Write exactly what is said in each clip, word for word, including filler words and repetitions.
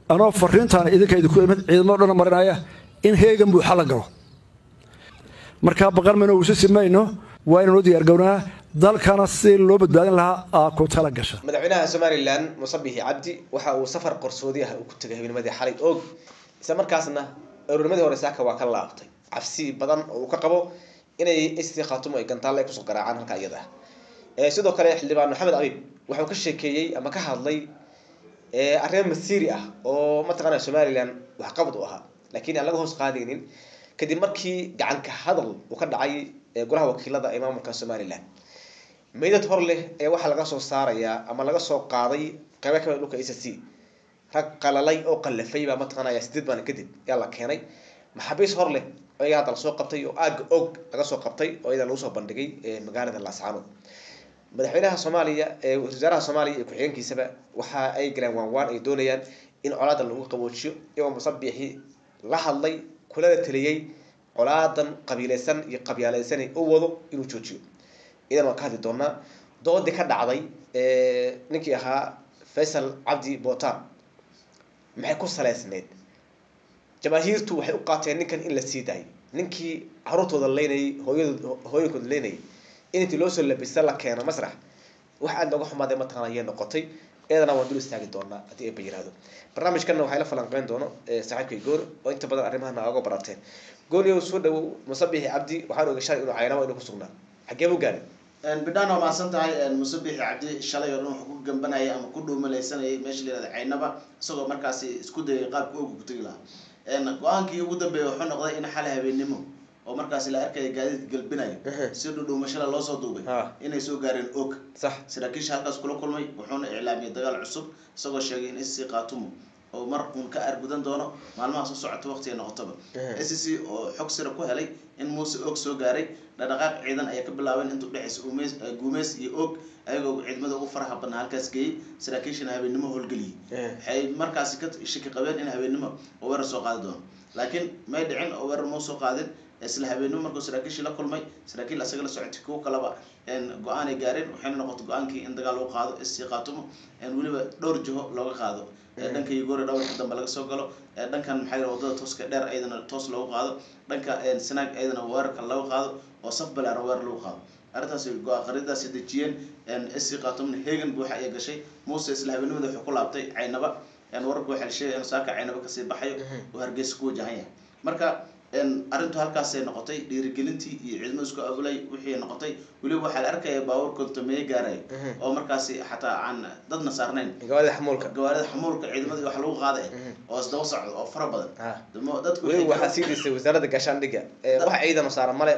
أنا فرنتان إذا كيد كل من عيد مرة مرنايا إن هي جنب حلقة مركب بقر منه وسوس ما إنه وين ودي أرجونا ضل كان السيل لو بدأنا لها أكو تلقشة مدعيناها سوماليلاند مصبيه عبدي وحا سفر قرصوديه وكنت جاي من مدي حالي أوج سمر كاسنا الرمادي ورساك وكلا عقتي عفسي بدن وكقبو إن استخاتم أي كنت الله يكسر قرعان هالكايده سيدو كلا حلبان محمد عبيب وحو كشيكيي أما كهادلي أريم مسيري أه أو ما تقنا سوماليلاند وحقبضوها لكن الله هو قادرين كدي مركي جعان كهذل وكذا عي قرها وكيلة إمام كسوماليلاند ميدة هرله أي واحد لقى صو صاريا أما لقى صو قاضي كما كما لوك إساسي رق قال لي أو قال في بقى متقنا يستدب أنا كذب يلا كيني محبيس هرله أي هذا السوق قبطي أو أج أوج لقى سوق قبطي أو إذا لوسه بندقي مقالة الأسعار مدحينها صوماليا وزارها صوماليا كحيان كيسبة وحا أي جلان وان أي دونيان إن أولاد اللي قبوتشيو يوم مصبيحي لحظ لي كل هذا تليي أولادا قبيلة سن يقبيلة سنة أولو إنه تشوتشيو إذا ما كانت دونا دود كذا عضي نكى ها فيصل عبدي بوتان معكوس ثلاث سنين جماهيرته وحقاتين نكن إلا سيداي نكى عروضه ذليني هو هو يكون ليني إن تلوث اللي بيصير لك كأنه مسرح واحد نقول حماد ما تغنيه نقطي إذا أنا ودرس تاجي دونا أتي بيجي هذا برنامج كنا وحيلا فلانقين دونا ساعات يقول وأنت بدل أرمها أنا أقول براتين قول يوسف مصبيح عبدي وحاله يشار إنه عينه وإنه كسرنا حكيمه قال بدانا ما سنتهاي المصبيح عبدي شلا يروح حقوق جنبنا هي أما كله ملايسنا ماشي لهذا عينبا سوى مركزي سكود قاب كوج كتيلا إن قان كي يقدر بيوحنا قضاء إن حالها بينمو أو مركز لا أركي قاعد قلبنا سيروا دو مشلا الله صدوبه إن يسوع قارن أوك صح سراكيش هالكاس كله كل ماي وحنا إعلامي دجال عصب سوى شيئين استقاطهم أو مر منكأر بدن دونا معلومة أصلا ساعة وقت ينقطبه أساسي حكسر كوه لي إن موسى أوك سو قاري لدقائق عيدا أيك بلاوين أنتو بحس أوميس جوميس يأوك أيجو عيد ماذا أوفرها بنا هالكاس جي سراكيش إنها بينما هو الجلي حي مركز كت الشك قبل إنها بينما ورسوا قادون لكن ما يدعين أو ور موسى قادن isla habeenimo markuu saraakiisha la kulmay saraakiil asaga la socotay ku kalaba in go'aan ay gaareen waxayna noqotay go'aankii in dagaal loo qaado istiqaatumo in waliba dhowr jiho looga qaado dhanka Yugori dhowr dambe laga soo galo dhankan maxay wadada tooska dheer ayadana toos loogu qaado dhanka sanaag ayadana weerarka looga qaado oo saf balaaran weer loogu qaado arrintaas go'aan qaridaas dejiyeen in istiqaatumna heegan buuxa ay gashay Muuse isla habeenimada wuxuu ku laabtay Caynaba in warku waxa la sheegay in saaka Caynaba ka sii baxayo oo Hargeysa ku wajahan marka إن أرنتو هالكاسة نقطي ديرجلنتي يعلم إسكو أبولي وحي نقطي ولي واحد أركي باور كنت مي جاري أو مركزي حتى عن ضدنا صارنين جواد حمولك جواد حمولك عيد مدي وحلو غاضي أو أصدق صعد أو فربض آه دم ضد ولي واحد سيدي سوي وزارة الجشان دقة واحد عيدا مصار ملا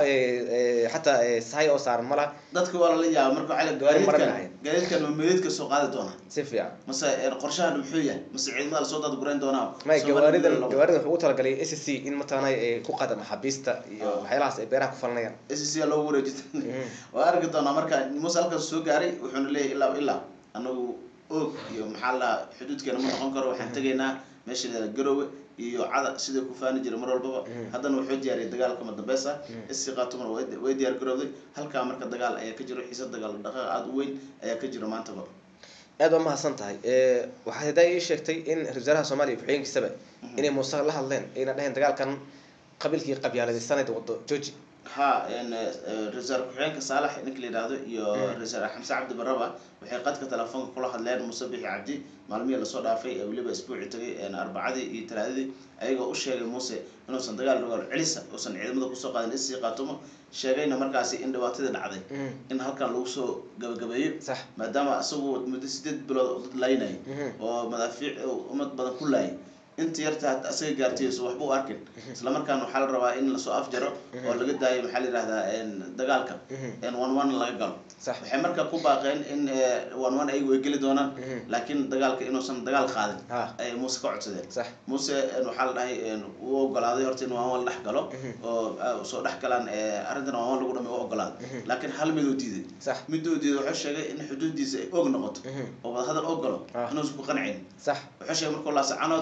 حتى صحيح أو صار ملا ضدك ولا لي يا مركو على جواد كان جواد كان مميز كسوق هذا دونا سيفيا مثلا قرشان محية مثلا عيد مال صوت جورين دونا ما جواد جواد حقوق تلقى لي إس سي إن مثلا ku qada maxabiista iyo waxyaalahaas ay beeraha ku falnayaan SSC loo wareejin waa arki doona marka Muuse halkaas soo gaaray wuxuuna leeyahay ilaa ilaa anagu og iyo maxaa la xuduudkeena ma noqon karo waxaan tageynaa meesha la Garowe iyo cada sida ku faani jiray mar walba haddana wuxuu diyaariyay dagaalka madambeesa istiqaatumna way diyaar garowday halka marka dagaal ayaa ka jiro xiisad dagaal dhaqaaq aad u weyn ayaa ka jiro maanta ba aad ma mahadsan tahay ee waxa haday sheegtay in wasaaraha Soomaaliya fuxeenkiisaba inay Muuse la hadleen ayna dhahayn dagaalkan qabiilkii qabyaalada sanad wado jooji ha in reserve xubinka Saalax ninka la yiraahdo iyo reserve Xamse Cabdi Baraba waxay qadka telefoonka kula hadleen Musabix Cabdi maalmihi la soo dhaafay ee waliba isbuuci tagay in arbacadii iyo talaadadii ayagoo u sheegay Muuse inuu san dagaal rogal celisa oo san ciidamada ku soo qaadan isii qaatumo sheegayna markaasi in dhibaatada dhacday in halkan lagu soo gabagabeeyo maadaama asagu muddo sideed bilood laynay oo madaafiic umad badan ku laayay inta yarta asaga gaartayso waxba u arkin isla markaan waxa la rabaa in la soo afjaro oo laga daayo maxaa la yiraahdaa in dagaalka in one one laga galo waxay marka ku baaqeen in one one ay way gali doonaan laakiin dagaalka inuu san dagaal qaadin ay Muuse ka codsadeen Muuse waxa la dhahay uu ogolaaday horta in one one la dhex galo oo soo dhex galaan arrintan one one lagu dhamay oo ogolaaday laakiin hal mid uu diiday mid uu diiday wuxuu sheegay in xuduudiisa ay og noqoto oo wada hadal ogolo inuu isku qancin wuxuu sheegay markuu la sacanood gadaal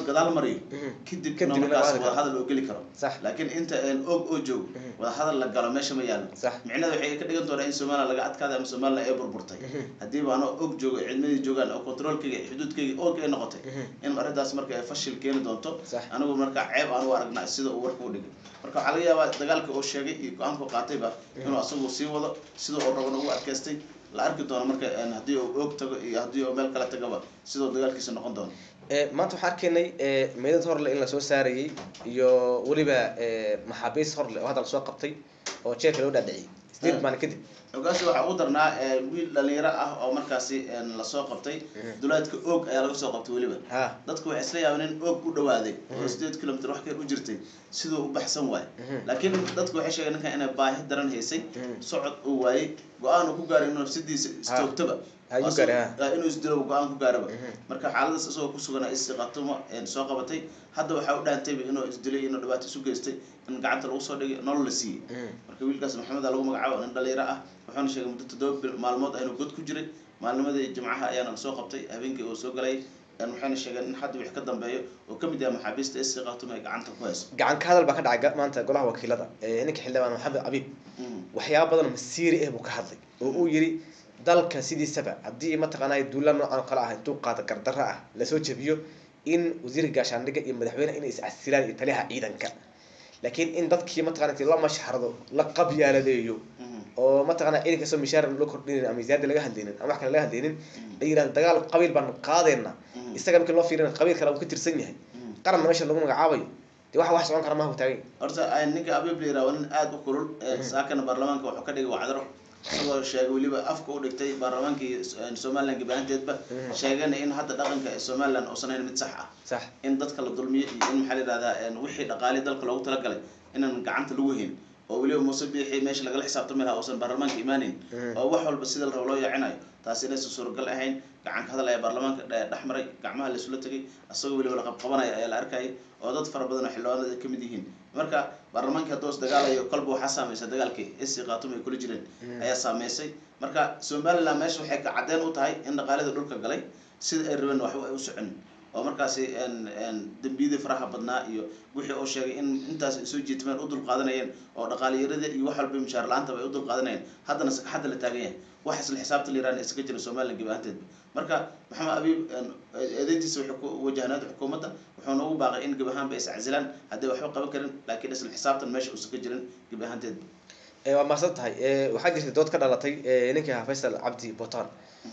mariyo kadib Kadib inuu markaas inuu wada hadal oo geli karo Sax. laakiin inta aan og oo joog wada hadal la galo meesha ma yaalo Sax. micnaheedu waxay ka dhigan doonaa in Soomaaliya laga adkaado ama Soomaaliya ay burburtay hadii baan og joogo ciidamada joogan oo controlkiga xuduudkiga oo ay noqotay in arrintaas marka ay fashil keeni doonto Sax. anigu marka ceeb aan u aragnaa sida uu warku u dhigay marka waxa laga yaabaa dagaalka oo sheegay iyo go'aanka qaatayba inuu asagu sii wado sida uu rabo inuu adkaystay la arki doono marka hadii uu og tago iyo hadii uu meel kala tagaba sidoo dagaalkiisa noqon doono ee maanta waxaan arkaynay ee meedad horle in la soo saarayay iyo waliba ee maxaabiis horle oo hadda la soo qabtay oo jeelka loo dhaadhiciyay sideed maalin kadib ogaasi waxa uu darnaa wiil dhalinyaro ah oo markaasi la soo qabtay duleedka og ayaa laga soo qabtay waliba ha dadku waxay isla yaabeen in og u dhawaaday oo sideed kilomitir wax ka u jirtay sidoo u baxsan waay laakiin dadku waxay sheegeen ninkan inay baahi daran haysay socod uu waayay go'aan uu ku gaaray inuu nafsidiisa istoogtaba ayuu gaaray inuu isdilo go'aan ku gaaraba marka xaaladaas isagoo ku sugan ay istiqaatumo soo qabatay hadda waxa uu dhaantay inuu isdilay inuu dhibaato isu geystay in gacanta lagu soo dhigay nolol la siiyay marka wiilkaas maxamed lagu magacaabo nin dhalinyaro ah waxaan sheegay muddo toddoba maalmood aynu god ku jiray maalnimadii jimcaha ayaana soo qabtay habeenkii oo soo galay waxaan sheegay in hadda wix ka dambeeyo oo kamid yahay maxaabiista istiqaatumo ay gacanta ku hayso gacan ka hadal ba ka dhacay maanta golaha wakiilada ee ninka xildhibaan Maxamed Abiib waxyaabo badan masiiri ah buu ka hadlay oo uu yiri dalka sidiisaba hadii ma taqaanay duulaan noocan kala ah intuu qaado gardarra ah la soo jabiyo in wasiirka gaashaandhigga iyo madaxweynaha inay is casilaan iyo taliyaha ciidanka laakiin in dadkii ma taqaanay la mashxarado la qabyaaladeeyo oo ma taqaanay ciidanka soo mishaar loo kordhinin ama miisaaniyada laga hadlaynin ama wax kale laga hadlaynin ay yiraahdeen dagaal qabiil baan qaadayna isaga markii loo fiirinayo qabiil kale uu ka tirsan yahay qaran meesha lagu magacaabayo de waxa wax socon kara ma hubtaagay horta ay ninka Abiib leeyahay waa nin aad u kulul saakana baarlamaanka wuxuu ka dhigay wacdaro sidoo sheegay waliba afka u dhigtay baarlamaankii Soomaaliland gabaanteedba sheegana in hadda dhaqanka Soomaaliland oo sanayn mid sax ah sax in dadka la dulmiyo iyo in maxaa la yiraahdaa wixii dhaqaale dalka loogu tala galay inaan gacanta lagu hayn oo waliba Muuse Biixi meesha laga xisaabtami lahaa oo san baarlamaanka imaanin oo wax walba sida la rabo loo yacinayo taas inay suuragal ahayn gacan ka hadalaya baarlamaanka dhaxmaray gacmaha la isla tagay asagoo waliba la qabqabanaya ayaa la arkay oo dad fara badan oo xilwaanada ka mid yihiin marka baarlamaanka haddoo dagaalayo qalbi waxa saameysay dagaalkii istiqaatumo ay kula jireen ayaa saameysay marka Soomaaliland meesha waxay ka cadeen u tahay in dhaqaalada dhulka galay sida ay rabeen wax ay u socon oo markaasi een een dambiyada faraha badnaa iyo wixii oo sheegay in intaas ay soo jeedmeen u dul qaadanayeen oo dhaqaaliyada iyo wax walba mishaar la'aanta ay u dul qaadanayeen haddana hadda la taagan yahay wax isla xisaabta liiraan iska jira Soomaaliland gabaanteed marka Maxamed Abiib eedeyntiisa wuxuu ku wajahnaad xukuumadda wuxuu ugu baaqay in gabahaan bay is casilaan hadii waxba qaban karin laakiin isla xisaabtan meesha uu iska jirin gabaanteed ee waa maasad tahay ee waxa jirtay dood ka dhalatay ee ninka Faysal Cabdi Botan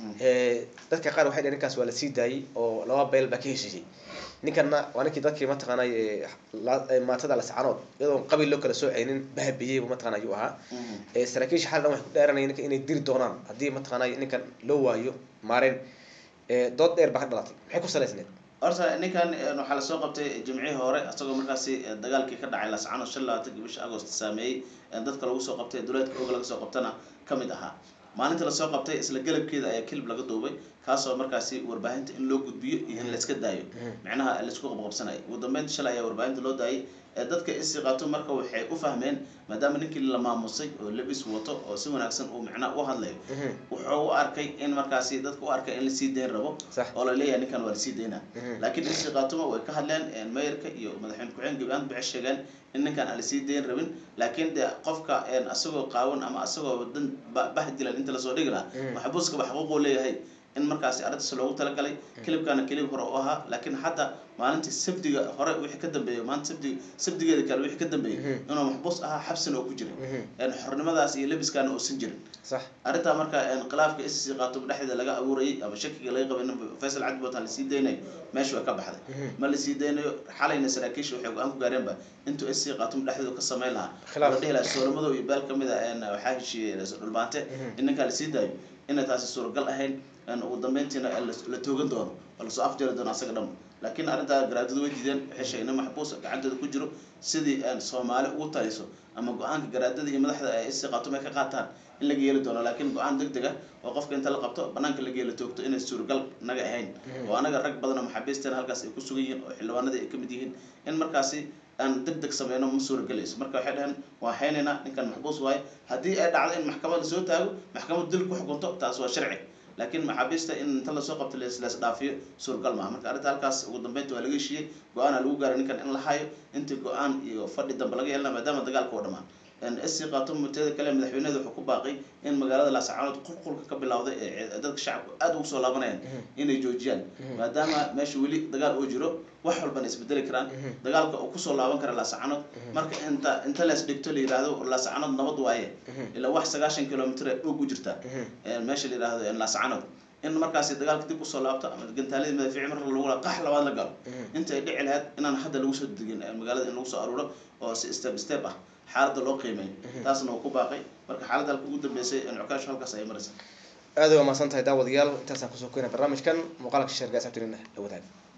ee dadka qaar waxay ninkaas waa la sii daayay oo laba beel ba ka heshiiyay ninkana waa ninkii dadkii ma taqaanay ee maatada la saanood iyadoo qabiil loo kala soo ceeynin bahabiyay ma taqaanay uu ahaa ee saraakiisha xalan wax ku dheeranayeen inay diri doonaan hadii ma taqaanay ninkan loo waayo maareen ee dood dheer ba ka dhalatay maxay ku saleysneed horta ninkan waxa la soo qabtay jimcihii hore asagoo markaasi dagaalkii ka dhacay la saano shan iyo labaatan bisha Agost saameeyay dadka lagu soo qabtay duleedka oo laga soo qabtana kamid ahaa maalinta la soo qabtay isla galabkeeda ayaa kilib laga duubay kaasoo markaasi warbaahinta in loo gudbiyo iyo in la iska daayo macnaha la isku qabqabsanay ugu dambeyntii shalay ayaa warbaahinta loo daayay dadka istiqaato marka waxay u fahmeen maadaama ninkii la maamusay oo labis wato oo si wanaagsan uu macna u hadlayo wuxuu u arkay in markaasi dadku u arkay in la sii deyn rabo oo la leeyahay ninkan waa la sii deynaa laakiin istiqaato way ka hadleen mayorka iyo madaxweyne ku-xigeen gabaan bixi sheegeen in ninkan aan la sii deyn rabin laakiin de qofka een asagoo qaawan ama asagoo wadan bahdilan inta la soo dhigi lahaa maxbuuska wax xuquuq u leeyahay in markaasi arrintaas loogu tala galay kilibkana kilib hore oo ahaa laakiin hadda maalintii sabdiga hore wixii ka dambeeyay maanta sabdi sabdigeeda kale wixii ka dambeeyay inuu maxbuus ahaa xabsina oo ku jiray een xornimadaas iyo labiskaana oo san jirin sax arrinta marka een khilaafka istiqaato dhexdeeda laga abuuray ama shakiga laga qabay in Faysal Cabdi Botan la sii deynay meesha way ka baxday ma la sii deynayo xalayna saraakiisha waxay go'aan ku gaareen ba intuu istiqaato dhexdeeda ka sameyn lahaa la dhihilaa soolamado iyo beel kamid ah een waxa heshiiyay dhulbaante in ninka la sii daayo in taasi suuragal ahayn أن ودمنتنا لتوجن دون ولا صاف جل دون أسق دم لكن أنا جرادو وجدين حش إنه محبوس عنده كجرو سدي أن صومالي وطايسو أما قانك جرادو دي مدح استقاطه ما كقاتان اللي جيل دون لكن قان دق دقة وقف كنت لقبته بنانك اللي جيل توقته إن السورقل نجا هين وأنا جرك بدنا محبستين هالكاس يكسوين وحلوانا دي كمديين إن مركزي أن دقدق سمينا مسور جليس مركز حدهن وحيننا إن كان محبوس واي هدي أدعى إن محكمة الزوج تاعو محكمة دل كحكمته تاسوا شرعي laakiin maxaabiista in inta la soo qabto la isla dhaafiyo suurgal ma marka arinta halkaas ugu dambeyntii waa laga heshiiyey go'aan lagu gaaray ninkan in la hayo inta go'aan iyo fadhi dambe laga yeelana maadaama dagaalka uu dhamaan ان اسي قاتم متى كلام مدحوينه wuxuu ku baaqay in magaalada la saacad qulqulka ka bilowday ee dadka shacabku aad ugu soo laabanayaan inay joojiyaan maadaama meesha wali dagaal uu jiro wax walba isbedeli karaan dagaalka uu ku soo laaban kara la saacad marka inta inta la isdhigto la yiraahdo la saacad nabad waaye ila wax sagaashan kiiloomitir ugu jirta ee meesha la yiraahdo in la saacad in markaas dagaalka dib u soo laabto ama gantaalada madafiic mar lagu la qax labaad la galo inta ay dhici lahayd inaan hadda lagu soo degin magaalada in lagu soo aruuro oo si step step ah xaaladda loo qiimeeyo taasna uu ku baaqay marka xaaladda ugu dambeysay in Cukaasho halkaas ay maraysaa aad waa maasantahay daawadayaal intaas aan ku soo keenay barnaamijkan muuqaalka sheergaas abtirina la wadaag